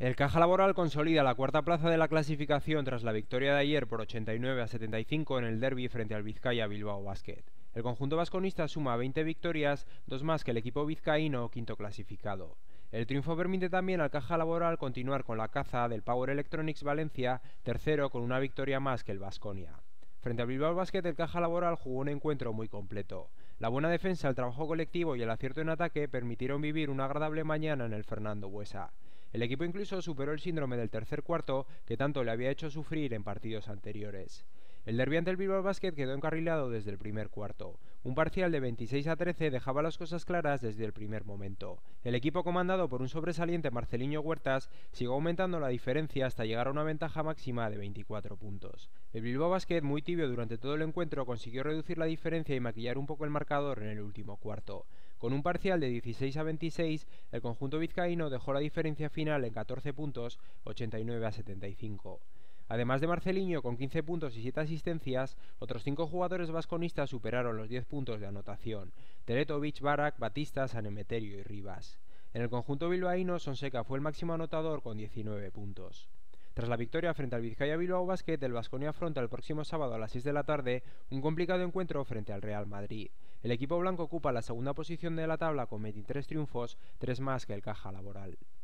El Caja Laboral consolida la cuarta plaza de la clasificación tras la victoria de ayer por 89-75 en el derbi frente al Vizcaya Bilbao Basket. El conjunto vasconista suma 20 victorias, dos más que el equipo vizcaíno, quinto clasificado. El triunfo permite también al Caja Laboral continuar con la caza del Power Electronics Valencia, tercero con una victoria más que el Baskonia. Frente al Bilbao Basket, el Caja Laboral jugó un encuentro muy completo. La buena defensa, el trabajo colectivo y el acierto en ataque permitieron vivir una agradable mañana en el Fernando Buesa. El equipo incluso superó el síndrome del tercer cuarto que tanto le había hecho sufrir en partidos anteriores. El derbi ante el Bilbao Basket quedó encarrilado desde el primer cuarto. Un parcial de 26-13 dejaba las cosas claras desde el primer momento. El equipo comandado por un sobresaliente Marceliño Huertas siguió aumentando la diferencia hasta llegar a una ventaja máxima de 24 puntos. El Bilbao Basket, muy tibio durante todo el encuentro, consiguió reducir la diferencia y maquillar un poco el marcador en el último cuarto. Con un parcial de 16-26, el conjunto vizcaíno dejó la diferencia final en 14 puntos, 89-75. Además de Marceliño con 15 puntos y 7 asistencias, otros 5 jugadores vasconistas superaron los 10 puntos de anotación: Teletovic, Barak, Batista, San Emeterio y Rivas. En el conjunto bilbaíno, Sonseca fue el máximo anotador con 19 puntos. Tras la victoria frente al Vizcaya Bilbao Basket, el Baskonia afronta el próximo sábado a las 6 de la tarde un complicado encuentro frente al Real Madrid. El equipo blanco ocupa la segunda posición de la tabla con 23 triunfos, 3 más que el Caja Laboral.